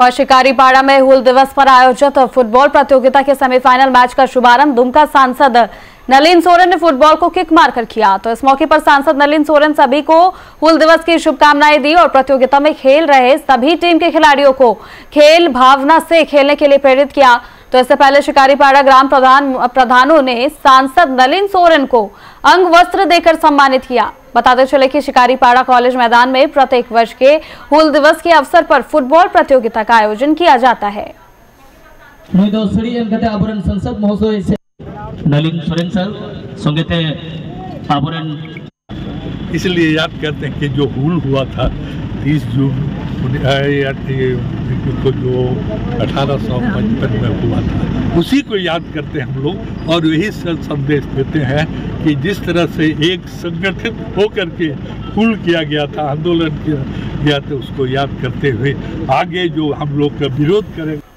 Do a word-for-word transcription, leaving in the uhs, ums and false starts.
और शिकारीपाड़ा में हूल दिवस पर आयोजित फुटबॉल प्रतियोगिता के सेमीफाइनल मैच का शुभारंभ दुमका सांसद नलिन सोरेन ने फुटबॉल को किक मारकर किया। तो इस मौके पर सांसद नलिन सोरेन सभी को हूल दिवस की शुभकामनाएं दी और प्रतियोगिता में खेल रहे सभी टीम के खिलाड़ियों को खेल भावना से खेलने के लिए प्रेरित किया। तो इससे पहले शिकारीपाड़ा ग्राम प्रधान प्रधानों ने सांसद नलिन सोरेन को अंग वस्त्र देकर सम्मानित किया। बताते चले कि शिकारीपाड़ा कॉलेज मैदान में प्रत्येक वर्ष के हूल दिवस के अवसर पर फुटबॉल प्रतियोगिता का आयोजन किया जाता है। नलिन सोरेन सर संगीते आबोरेन इसलिए याद करते हैं कि जो हूल हुआ था तीस जून को जो अठारह सौ पचपन में हुआ था, उसी को याद करते हैं हम लोग और यही संदेश देते हैं कि जिस तरह से एक संगठित होकर के हूल किया गया था, आंदोलन किया गया था, उसको याद करते हुए आगे जो हम लोग का विरोध करें।